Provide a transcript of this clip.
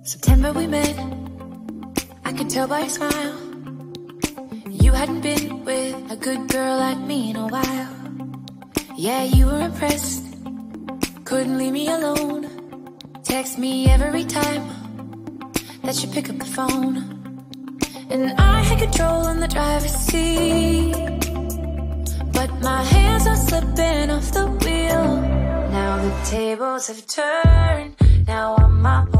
September we met, I could tell by your smile. You hadn't been with a good girl like me in a while. Yeah, you were impressed, couldn't leave me alone. Text me every time that you pick up the phone. And I had control in the driver's seat, but my hands are slipping off the wheel. Now the tables have turned, now I'm my